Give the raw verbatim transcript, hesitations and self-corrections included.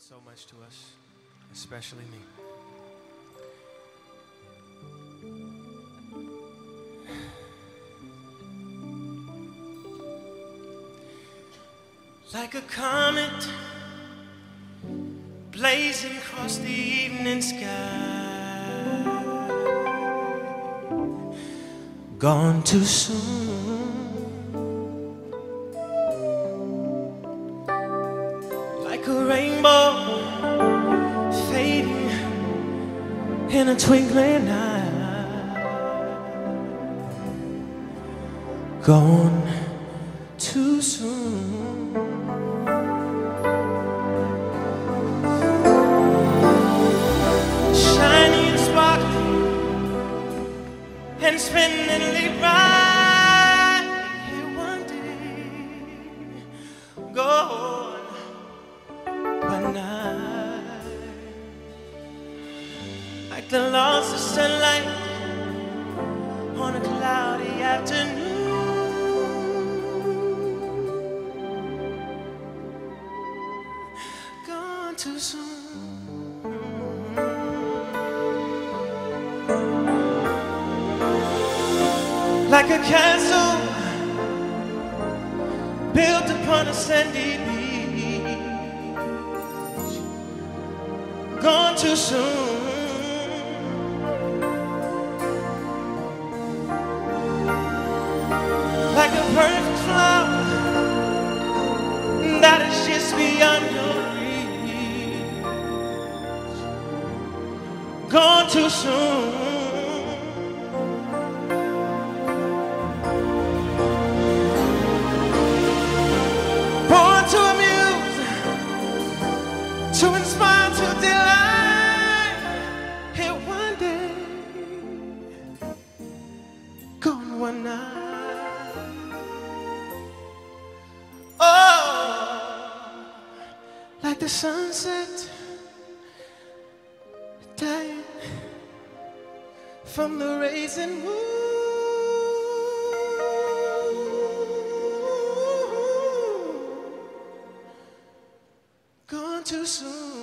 so much to us, especially me. Like a comet blazing across the evening sky, gone too soon. Like a rainbow fading in a twinkling eye, gone too soon. Shiny and sparkling and spinning bright, here one day, gone one night. Like the loss of sunlight on a cloudy afternoon, gone too soon. Like a castle built upon a sandy beach, gone too soon. Like a perfect flower that is just beyond your reach, gone too soon. To inspire, to delight, here one day, gone one night. Oh, like the sunset dying from the rising moon, gone too soon.